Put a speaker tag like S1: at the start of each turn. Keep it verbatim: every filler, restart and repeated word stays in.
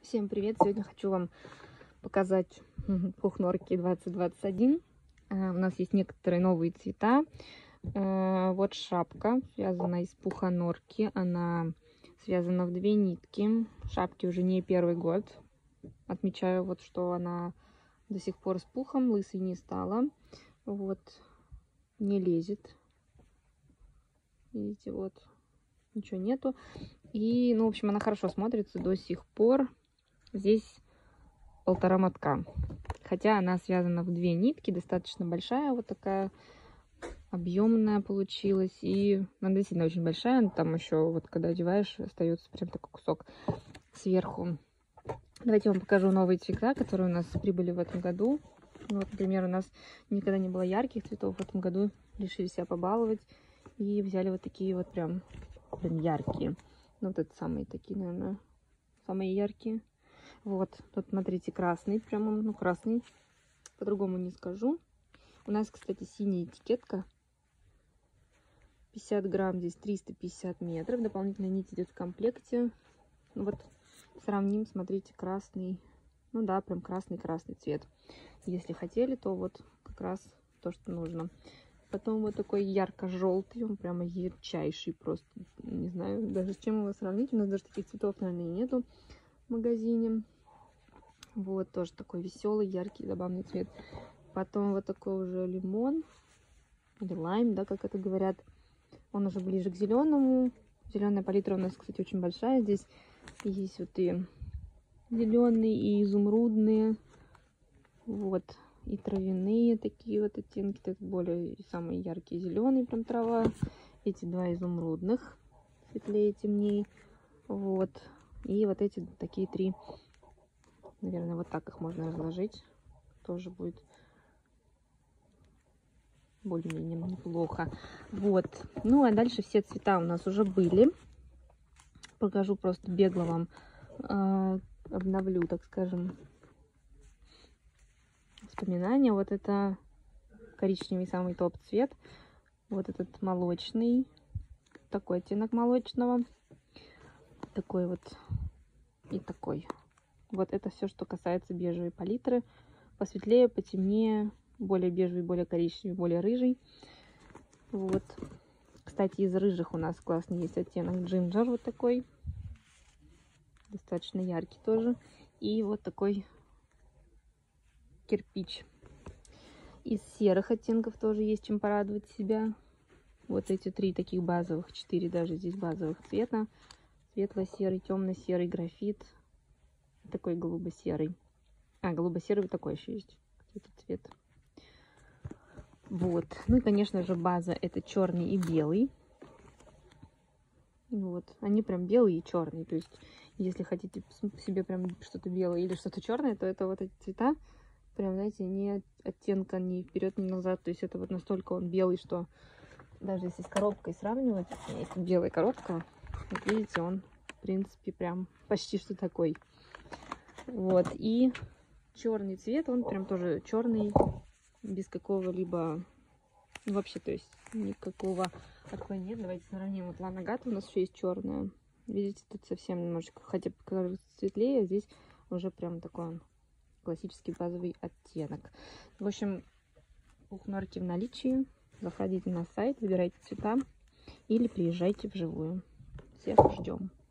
S1: Всем привет! Сегодня хочу вам показать пухнорки двадцать двадцать один. У нас есть некоторые новые цвета. Вот шапка, связана из пуханорки. Она связана в две нитки. Шапки уже не первый год. Отмечаю, вот, что она до сих пор с пухом, лысой не стала. Вот, не лезет. Видите, вот, ничего нету. И, ну, в общем, она хорошо смотрится до сих пор. Здесь полтора мотка. Хотя она связана в две нитки, достаточно большая, вот такая объемная получилась. И она действительно очень большая. Там еще, вот когда одеваешь, остается прям такой кусок сверху. Давайте я вам покажу новые цвета, которые у нас прибыли в этом году. Вот, например, у нас никогда не было ярких цветов. В этом году решили себя побаловать. И взяли вот такие вот прям, прям яркие. Ну, вот это самые такие, наверное, самые яркие. Вот, тут, смотрите, красный, прямо, ну, красный, по-другому не скажу. У нас, кстати, синяя этикетка. пятьдесят грамм, здесь триста пятьдесят метров. Дополнительная нить идет в комплекте. Вот, сравним, смотрите, красный. Ну да, прям красный-красный цвет. Если хотели, то вот как раз то, что нужно. Потом вот такой ярко-желтый, он прямо ярчайший просто. Не знаю даже с чем его сравнить. У нас даже таких цветов, наверное, нету в магазине. Вот, тоже такой веселый, яркий, забавный цвет. Потом вот такой уже лимон. Или лайм, да, как это говорят. Он уже ближе к зеленому. Зеленая палитра у нас, кстати, очень большая. Здесь есть вот и зеленые, и изумрудные. Вот. И травяные такие вот оттенки. Это более самые яркие зеленые, прям трава. Эти два изумрудных. Светлее, темнее. Вот. И вот эти такие три. Наверное, вот так их можно разложить. Тоже будет более-менее неплохо. Вот. Ну, а дальше все цвета у нас уже были. Покажу просто бегло вам. Э, обновлю, так скажем, вспоминания. Вот это коричневый самый топ цвет. Вот этот молочный. Такой оттенок молочного. Такой вот и такой. Вот это все, что касается бежевой палитры. Посветлее, потемнее, более бежевый, более коричневый, более рыжий. Вот. Кстати, из рыжих у нас классный есть оттенок джинджер, вот такой. Достаточно яркий тоже. И вот такой кирпич. Из серых оттенков тоже есть чем порадовать себя. Вот эти три таких базовых, четыре даже здесь базовых цвета. Светло-серый, темно-серый, графит. Такой голубо-серый. А, голубо-серый вот такой еще есть. Этот цвет. Вот. Ну и, конечно же, база это черный и белый. Вот. Они прям белые и черные. То есть, если хотите себе прям что-то белое или что-то черное, то это вот эти цвета. Прям, знаете, ни оттенка ни вперед, ни назад. То есть, это вот настолько он белый, что даже если с коробкой сравнивать, это белая коробка, вот видите, он, в принципе, прям почти что такой. Вот. И черный цвет, он прям тоже черный, без какого-либо, вообще, то есть никакого отклонения нет. Давайте сравним. Вот Лана Гата у нас еще есть черная. Видите, тут совсем немножечко, хотя бы светлее, а здесь уже прям такой классический базовый оттенок. В общем, пухнорки в наличии. Заходите на сайт, выбирайте цвета или приезжайте вживую. Всех ждем.